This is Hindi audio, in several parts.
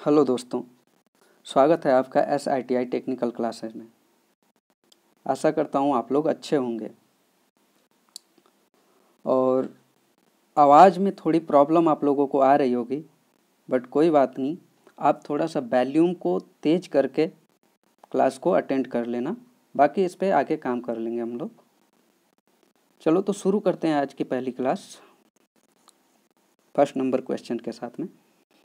हेलो दोस्तों, स्वागत है आपका SITI टेक्निकल क्लासेस में। आशा करता हूँ आप लोग अच्छे होंगे। और आवाज़ में थोड़ी प्रॉब्लम आप लोगों को आ रही होगी, बट कोई बात नहीं, आप थोड़ा सा वॉल्यूम को तेज करके क्लास को अटेंड कर लेना। बाकी इस पे आगे काम कर लेंगे हम लोग। चलो तो शुरू करते हैं आज की पहली क्लास फर्स्ट नंबर क्वेश्चन के साथ में।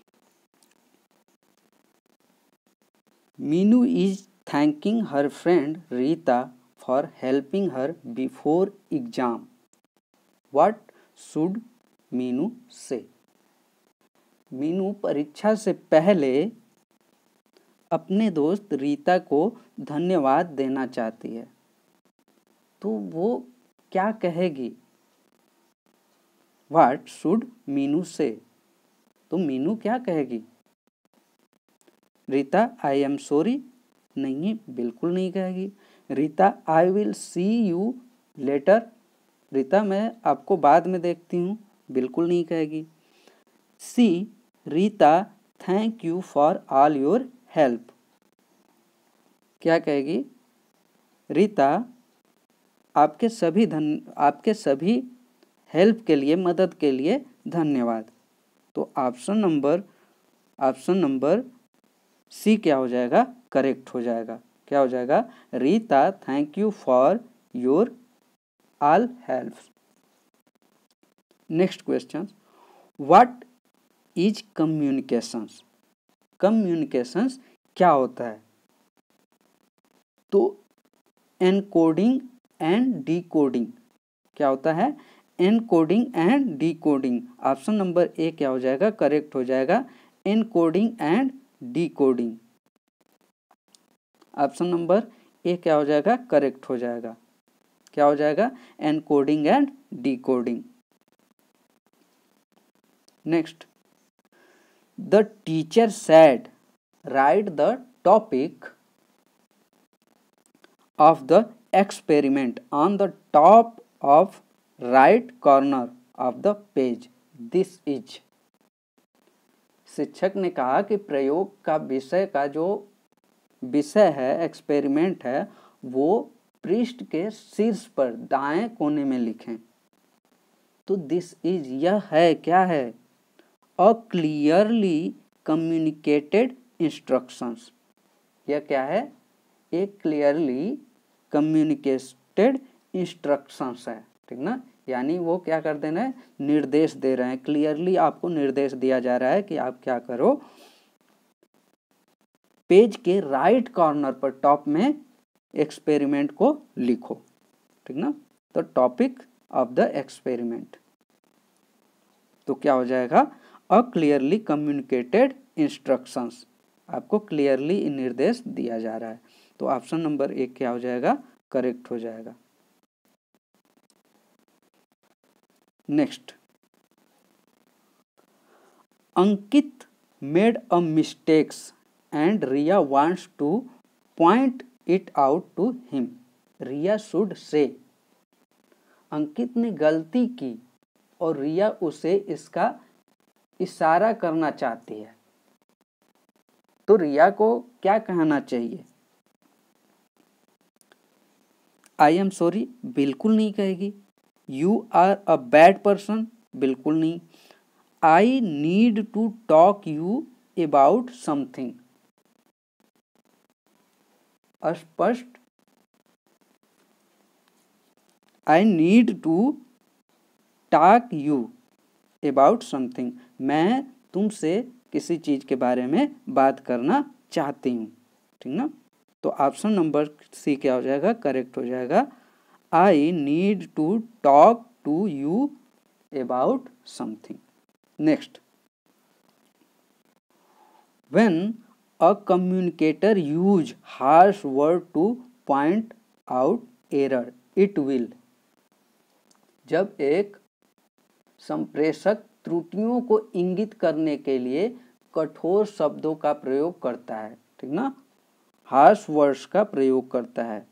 Meenu is thanking her friend Rita for helping her before exam. What should Meenu say? Meenu परीक्षा से पहले अपने दोस्त रीता को धन्यवाद देना चाहती है, तो वो क्या कहेगी? What should मीनू से? तो मीनू क्या कहेगी? Rita I am sorry? नहीं, बिल्कुल नहीं कहेगी। Rita I will see you later? Rita मैं आपको बाद में देखती हूँ? बिल्कुल नहीं कहेगी। C Rita thank you for all your help? क्या कहेगी? रीता आपके सभी हेल्प के लिए, मदद के लिए धन्यवाद। तो ऑप्शन नंबर सी क्या हो जाएगा? करेक्ट हो जाएगा। क्या हो जाएगा? Rita thank you for your all help. Next question, what is communications? Communications क्या होता है? तो एनकोडिंग एंड डिकोडिंग। क्या होता है? Encoding and decoding. Option number A क्या हो जाएगा? करेक्ट हो जाएगा, encoding and decoding. Option number A क्या हो जाएगा? करेक्ट हो जाएगा। क्या हो जाएगा? Encoding and decoding. Next, the teacher said right the topic of the experiment on the top of right corner of the page. This is। शिक्षक ने कहा कि प्रयोग का विषय का जो विषय है, एक्सपेरिमेंट है, वो पृष्ठ के शीर्ष पर दाएं कोने में लिखें। तो दिस इज यह है, क्या है? A clearly communicated instructions. यह क्या है? एक क्लियरली कम्युनिकेटेड इंस्ट्रक्शंस है, ठीक ना? यानी वो क्या कर देना है? निर्देश दे रहे हैं। क्लियरली आपको निर्देश दिया जा रहा है कि आप क्या करो, पेज के राइट कॉर्नर पर टॉप में एक्सपेरिमेंट को लिखो, ठीक ना? तो टॉपिक ऑफ द एक्सपेरिमेंट। तो क्या हो जाएगा? A clearly communicated instructions. आपको क्लियरली निर्देश दिया जा रहा है। तो ऑप्शन नंबर एक क्या हो जाएगा? करेक्ट हो जाएगा। Next, Ankit made a mistakes and Riya wants to point it out to him. Riya should say. Ankit ने गलती की और रिया उसे इसका इशारा करना चाहती है, तो रिया को क्या कहना चाहिए? I am sorry? बिल्कुल नहीं कहेगी। You are a bad person? बिल्कुल नहीं। I need to talk you about something? अस्पष्ट। I need to talk you about something. मैं तुमसे किसी चीज के बारे में बात करना चाहती हूँ, ठीक ना? तो ऑप्शन नंबर सी क्या हो जाएगा? करेक्ट हो जाएगा। I need to talk to you about something. Next, when a communicator use harsh word to point out error it will. जब एक संप्रेषक त्रुटियों को इंगित करने के लिए कठोर शब्दों का प्रयोग करता है, ठीक ना? हार्श वर्ड्स का प्रयोग करता है।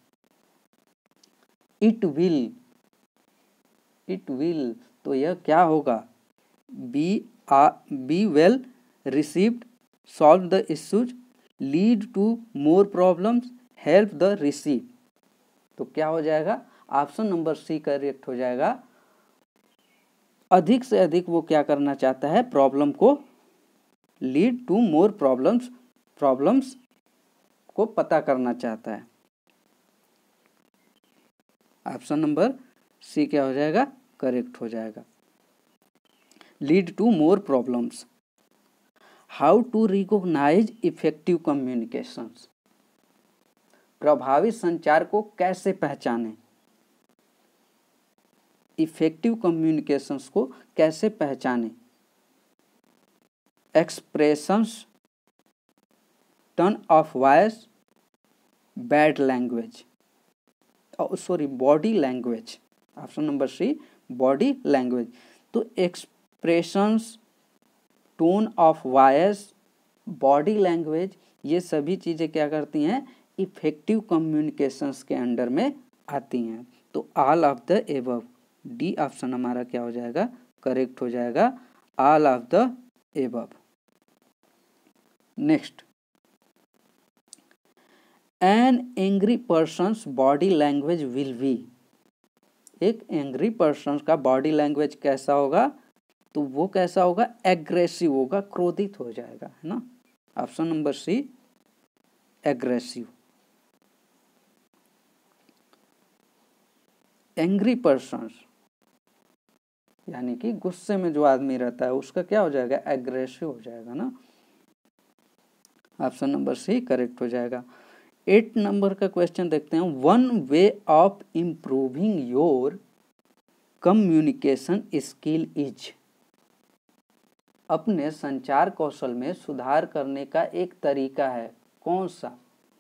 इट विल तो यह क्या होगा? B well received solve the issues, lead to more problems, help the receive. तो क्या हो जाएगा, ऑप्शन नंबर सी करेक्ट हो जाएगा। अधिक से अधिक वो क्या करना चाहता है, प्रॉब्लम को, लीड टू मोर प्रॉब्लम्स को पता करना चाहता है। ऑप्शन नंबर सी क्या हो जाएगा, करेक्ट हो जाएगा। Lead to more problems. How to recognise effective communications, प्रभावी संचार को कैसे पहचानें, इफेक्टिव कम्युनिकेशंस को कैसे पहचानें। Expressions, turn of voice, bad language, sorry body language. Option number C body language. तो expressions, tone of voice, body language, ये सभी चीज़ें क्या करती हैं, इफेक्टिव कम्युनिकेशंस के अंडर में आती हैं। तो all of the above, D option हमारा क्या हो जाएगा, करेक्ट हो जाएगा, all of the above. Next, an angry person's body language will be, एक एंग्री पर्सन का बॉडी लैंग्वेज कैसा होगा, तो वो कैसा होगा, एग्रेसिव होगा, क्रोधित हो जाएगा, है ना। Option number C aggressive. Angry person's यानी कि गुस्से में जो आदमी रहता है उसका क्या हो जाएगा, एग्रेसिव हो जाएगा ना। ऑप्शन नंबर सी करेक्ट हो जाएगा। 8 नंबर का क्वेश्चन देखते हैं। One way of improving your communication skill is, अपने संचार कौशल में सुधार करने का एक तरीका है, कौन सा।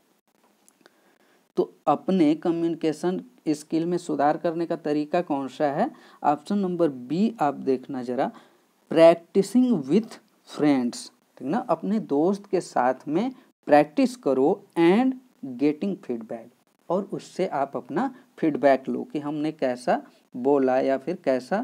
तो अपने कम्युनिकेशन स्किल में सुधार करने का तरीका कौन सा है, ऑप्शन नंबर बी आप देखना जरा, प्रैक्टिसिंग विथ फ्रेंड्स, ठीक ना, अपने दोस्त के साथ में प्रैक्टिस करो एंड गेटिंग फीडबैक, और उससे आप अपना फीडबैक लो कि हमने कैसा बोला या फिर कैसा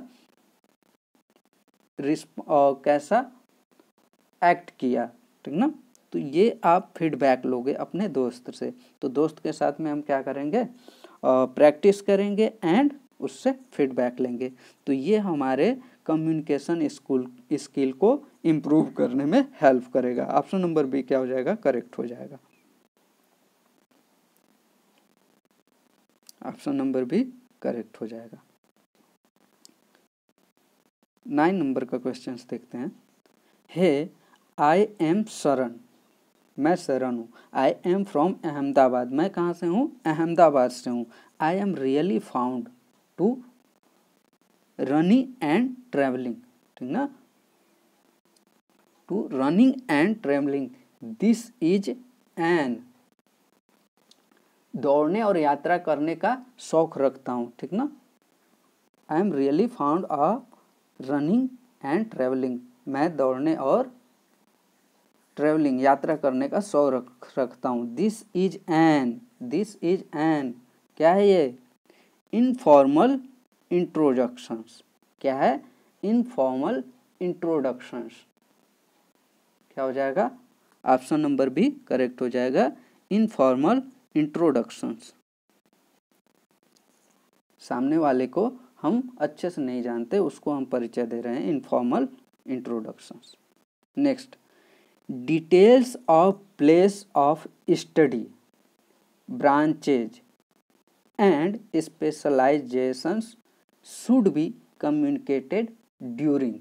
कैसा एक्ट किया, ठीक ना। तो ये आप फीडबैक लोगे अपने दोस्त से। तो दोस्त के साथ में हम क्या करेंगे, प्रैक्टिस करेंगे एंड उससे फीडबैक लेंगे। तो ये हमारे कम्युनिकेशन स्किल को इम्प्रूव करने में हेल्प करेगा। ऑप्शन नंबर बी क्या हो जाएगा, करेक्ट हो जाएगा। ऑप्शन नंबर बी करेक्ट हो जाएगा। 9 नंबर का क्वेश्चन देखते हैं। हे आई एम शरण, मैं शरण हूँ। आई एम फ्रॉम अहमदाबाद, मैं कहाँ से हूँ, अहमदाबाद से हूँ। I am really found to running and travelling, ठीक ना, to running and travelling, this is an, दौड़ने और यात्रा करने का शौक रखता हूँ, ठीक ना। I am really found of running and travelling, मैं दौड़ने और ट्रेवलिंग यात्रा करने का शौक रखता हूँ। दिस इज एन, क्या है ये, इनफॉर्मल इंट्रोडक्शंस, क्या है, इनफॉर्मल इंट्रोडक्शंस, क्या हो जाएगा, ऑप्शन नंबर बी करेक्ट हो जाएगा, इनफॉर्मल इंट्रोडक्शंस। सामने वाले को हम अच्छे से नहीं जानते, उसको हम परिचय दे रहे हैं, informal introductions. Next, details of place of study, branches and specialisations should be communicated during,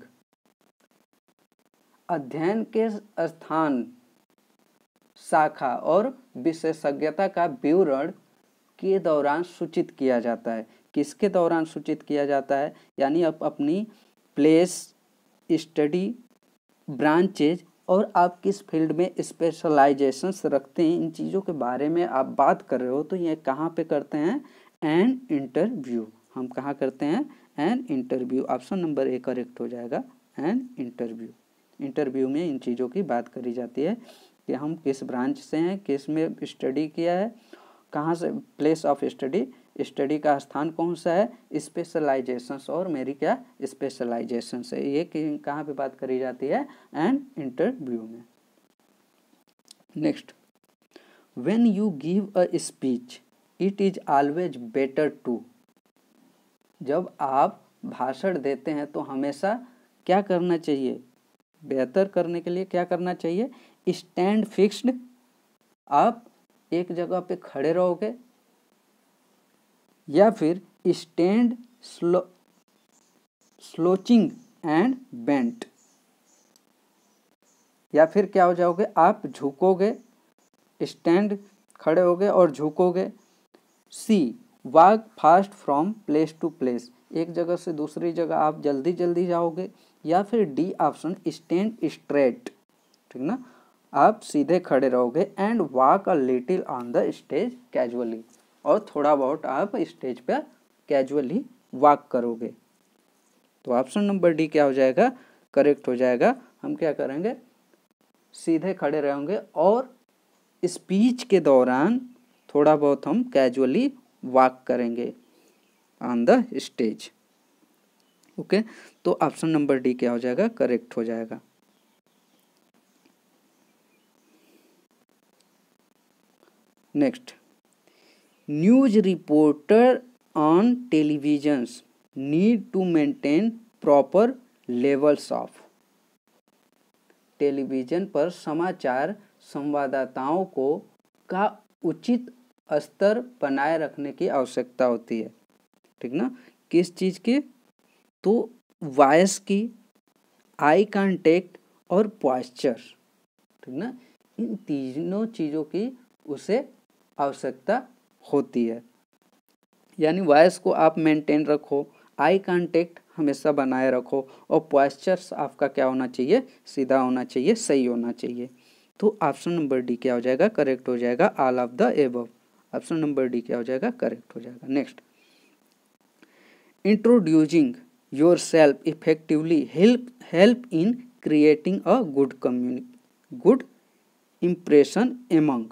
अध्ययन के स्थान, शाखा और विशेषज्ञता का विवरण के दौरान सूचित किया जाता है। किसके दौरान सूचित किया जाता है, यानी आप अपनी प्लेस, स्टडी, ब्रांचेज और आप किस फील्ड में स्पेशलाइजेशंस रखते हैं, इन चीज़ों के बारे में आप बात कर रहे हो, तो ये कहाँ पे करते हैं, एन इंटरव्यू, हम कहाँ करते हैं, an interview. Option number A correct हो जाएगा, एन इंटरव्यू। इंटरव्यू में इन चीज़ों की बात करी जाती है कि हम किस ब्रांच से हैं, किस में स्टडी किया है, कहाँ से, प्लेस ऑफ स्टडी, स्टडी का स्थान कौन सा है, स्पेशलाइजेशंस, और मेरी क्या स्पेशलाइजेशंस है, ये कहाँ पे बात करी जाती है, एंड इंटरव्यू में। Next, when you give a speech it is always better to. जब आप भाषण देते हैं तो हमेशा क्या करना चाहिए? बेहतर करने के लिए क्या करना चाहिए? स्टैंड फिक्स्ड, आप एक जगह पे खड़े रहोगे, या फिर स्टैंड स्लोचिंग एंड बेंट, या फिर क्या हो जाओगे? आप झुकोगे, स्टैंड खड़े होगे और झुकोगे। C, walk fast from place to place, एक जगह से दूसरी जगह आप जल्दी जल्दी जाओगे। या फिर डी ऑप्शन, स्टैंड स्ट्रेट, ठीक ना, आप सीधे खड़े रहोगे। And walk a little on the stage casually, और थोड़ा बहुत आप स्टेज पर कैजुअली वॉक करोगे। तो ऑप्शन नंबर डी क्या हो जाएगा? करेक्ट हो जाएगा। हम क्या करेंगे? सीधे खड़े रहेंगे और स्पीच के दौरान थोड़ा बहुत हम कैजुअली वॉक करेंगे ऑन द स्टेज। ओके, तो ऑप्शन नंबर डी क्या हो जाएगा? करेक्ट हो जाएगा। Next, news reporter on televisions need to maintain proper levels of. Television पर समाचार संवाददाताओं को का उचित स्तर बनाए रखने की आवश्यकता होती है, ठीक ना। किस चीज़ की? तो वॉइस की, आई कांटेक्ट और पॉस्चर, ठीक ना, इन तीनों चीज़ों की उसे आवश्यकता होती है। यानी वॉइस को आप मेंटेन रखो, आई कांटेक्ट हमेशा बनाए रखो, और पॉस्चर्स आपका क्या होना चाहिए? सीधा होना चाहिए, सही होना चाहिए। तो ऑप्शन नंबर डी क्या हो जाएगा? करेक्ट हो जाएगा। All of the above, option number D क्या हो जाएगा? करेक्ट हो जाएगा। Next, introducing yourself effectively help in creating a good impression among.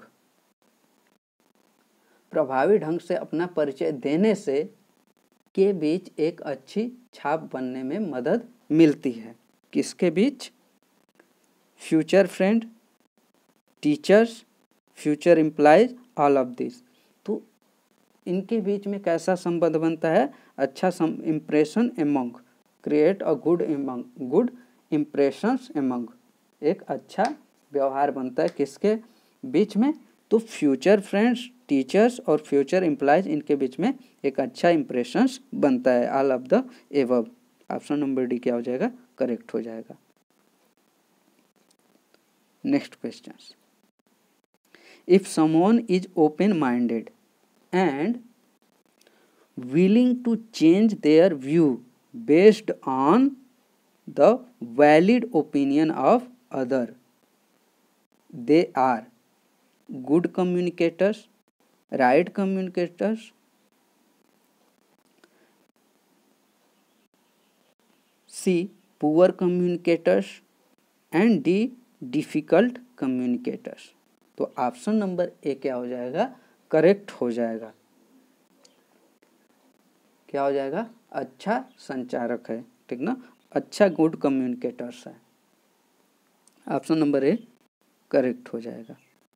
प्रभावी ढंग से अपना परिचय देने से के बीच एक अच्छी छाप बनने में मदद मिलती है। किसके बीच? Future friend, teachers, future employees, all of this. तो इनके बीच में कैसा संबंध बनता है? अच्छा impression among, create a good impressions among, एक अच्छा व्यवहार बनता है किसके बीच में? तो फ्यूचर फ्रेंड्स, टीचर्स और फ्यूचर एम्प्लॉयज, इनके बीच में एक अच्छा इंप्रेशंस बनता है। All of the above, option number D क्या हो जाएगा? करेक्ट हो जाएगा। Next question, if someone is open minded and willing to change their view based on the valid opinion of other, they are good communicators, right communicators, C, poor communicators, and D, difficult communicators। तो ऑप्शन नंबर ए क्या हो जाएगा? करेक्ट हो जाएगा। क्या हो जाएगा? अच्छा संचारक है, ठीक ना, अच्छा गुड कम्युनिकेटर्स है। ऑप्शन नंबर ए करेक्ट हो जाएगा।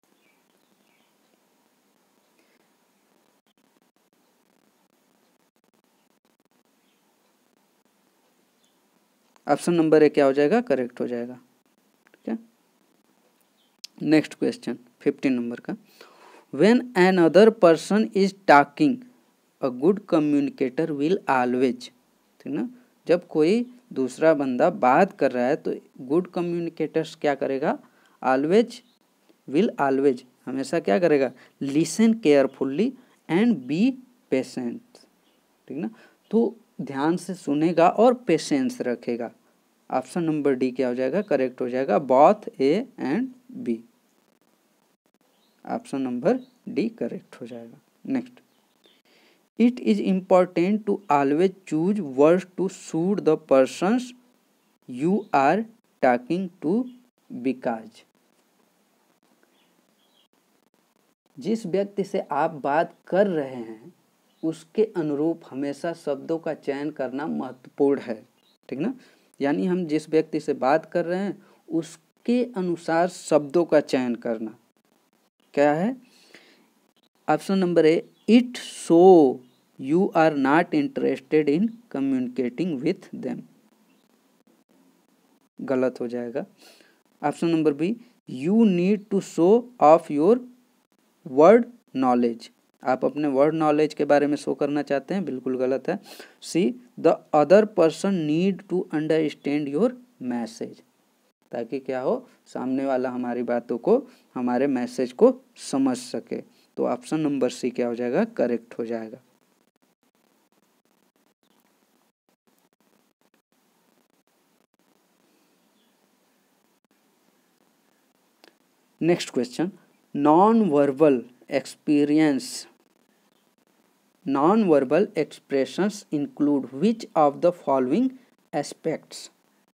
ऑप्शन नंबर ए क्या हो जाएगा? करेक्ट हो जाएगा। ठीक है। नेक्स्ट क्वेश्चन 15 नंबर का, when another person is talking a good communicator will always, ठीक ना, जब कोई दूसरा बंदा बात कर रहा है तो गुड कम्युनिकेटर्स क्या करेगा? ऑलवेज, विल ऑलवेज, हमेशा क्या करेगा? Listen carefully and be patient, ठीक ना, तो ध्यान से सुनेगा और पेशेंस रखेगा। ऑप्शन नंबर डी क्या हो जाएगा? करेक्ट हो जाएगा। Both A and B, option number D correct हो जाएगा। Next, it is important to always choose words to suit the persons you are talking to, because, जिस व्यक्ति से आप बात कर रहे हैं उसके अनुरूप हमेशा शब्दों का चयन करना महत्वपूर्ण है, ठीक ना। यानी हम जिस व्यक्ति से बात कर रहे हैं उसके अनुसार शब्दों का चयन करना, क्या है? Option number A, it show you are not interested in communicating with them, गलत हो जाएगा। Option number B, you need to show off your word knowledge, आप अपने वर्ड नॉलेज के बारे में शो करना चाहते हैं, बिल्कुल गलत है। C, the other person need to understand your message, ताकि क्या हो, सामने वाला हमारी बातों को, हमारे मैसेज को समझ सके। तो ऑप्शन नंबर सी क्या हो जाएगा? करेक्ट हो जाएगा। Next question, non verbal expressions include which of the following aspects?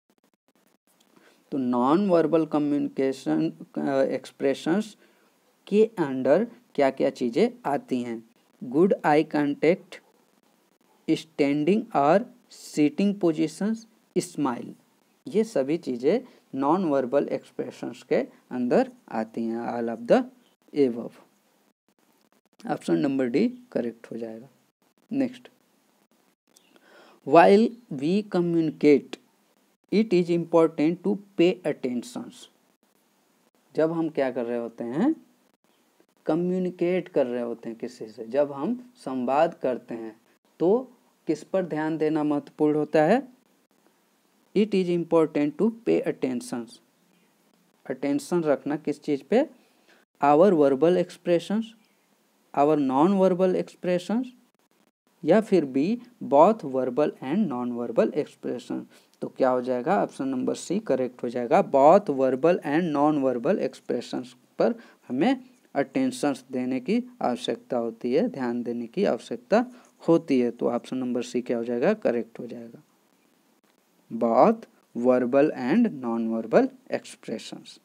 तो नॉन वर्बल कम्युनिकेशन एक्सप्रेशंस के अंडर क्या क्या चीज़ें आती हैं? गुड आई कांटेक्ट, स्टैंडिंग और सीटिंग पोजीशंस, स्माइल, ये सभी चीज़ें नॉन वर्बल एक्सप्रेशंस के अंदर आती हैं। All of the above, option number D correct हो जाएगा। Next, while we communicate it is important to pay attentions, जब हम क्या कर रहे होते हैं? कम्युनिकेट कर रहे होते हैं किसी से, जब हम संवाद करते हैं तो किस पर ध्यान देना महत्वपूर्ण होता है? It is important to pay attentions, attention रखना किस चीज़ पे? Our verbal expressions, our non verbal expressions, या फिर B both verbal and non verbal expression. तो क्या हो जाएगा? ऑप्शन नंबर सी करेक्ट हो जाएगा। Both verbal and non verbal expressions पर हमें अटेंशन देने की आवश्यकता होती है, ध्यान देने की आवश्यकता होती है। तो ऑप्शन नंबर सी क्या हो जाएगा? करेक्ट हो जाएगा। Both verbal and non verbal expressions.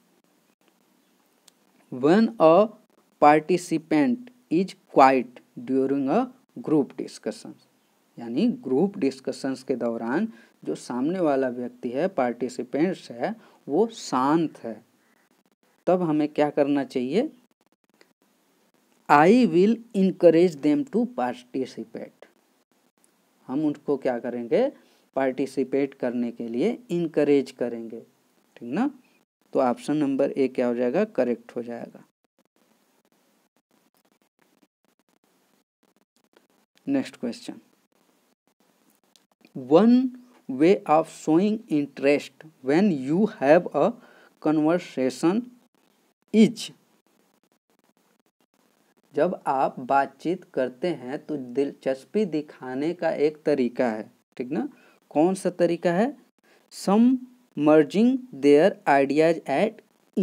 When a participant is quiet during a group discussion, यानी ग्रुप डिस्कशंस के दौरान जो सामने वाला व्यक्ति है, पार्टिसिपेंट्स है, वो शांत है, तब हमें क्या करना चाहिए? I will encourage them to participate, हम उनको क्या करेंगे? पार्टिसिपेट करने के लिए इनकरेज करेंगे, ठीक ना? तो ऑप्शन नंबर ए क्या हो जाएगा? करेक्ट हो जाएगा। Next question, one way of showing interest when you have a conversation is, जब आप बातचीत करते हैं तो दिलचस्पी दिखाने का एक तरीका है, ठीक ना? कौन सा तरीका है? Some merging their ideas at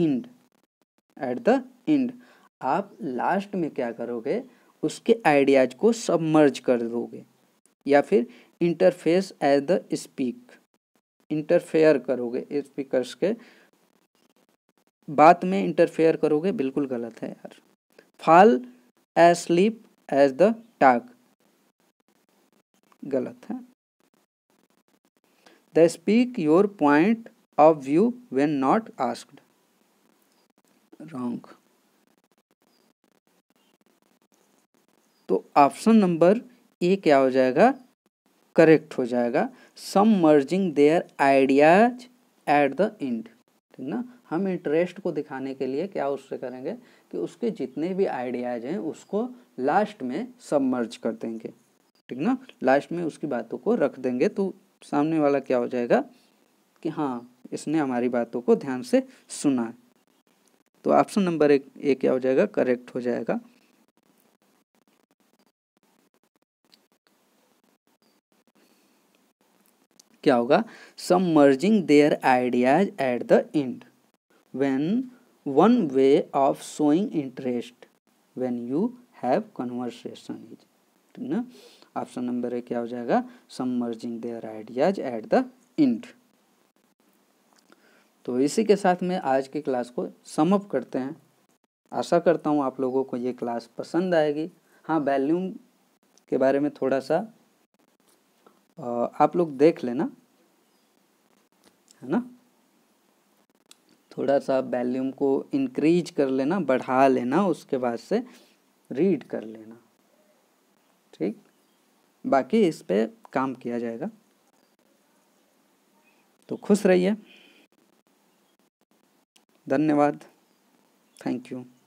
the end, आप लास्ट में क्या करोगे? उसके आइडियाज को सबमर्ज कर दोगे, या फिर interface as the speak, interfere करोगे, स्पीकर्स के बात में इंटरफेयर करोगे, बिल्कुल गलत है यार। Fall asleep as the talk, गलत है। The speak your point of view when not asked, wrong. तो ऑप्शन नंबर ए क्या हो जाएगा? करेक्ट हो जाएगा। Some merging their ideas at the end, ठीक ना? हम इंटरेस्ट को दिखाने के लिए क्या उससे करेंगे कि उसके जितने भी आइडियाज हैं उसको लास्ट में सबमर्ज कर देंगे, ठीक ना? लास्ट में उसकी बातों को रख देंगे, तो सामने वाला क्या हो जाएगा कि हाँ, इसने हमारी बातों को ध्यान से सुना है। तो ऑप्शन नंबर ए क्या हो जाएगा? करेक्ट हो जाएगा। क्या होगा? Some merging their ideas at the end when one way of showing interest when you have conversation is, ठीक ना? ऑप्शन नंबर ए क्या हो जाएगा? Some merging their ideas at the end. तो इसी के साथ में आज की क्लास को सम अप करते हैं। आशा करता हूँ आप लोगों को ये क्लास पसंद आएगी। हाँ, वॉल्यूम के बारे में थोड़ा सा आप लोग देख लेना, है ना? थोड़ा सा वॉल्यूम को इंक्रीज कर लेना, बढ़ा लेना, उसके बाद से रीड कर लेना। ठीक, बाकी इस पे काम किया जाएगा। तो खुश रहिए, धन्यवाद, थैंक यू।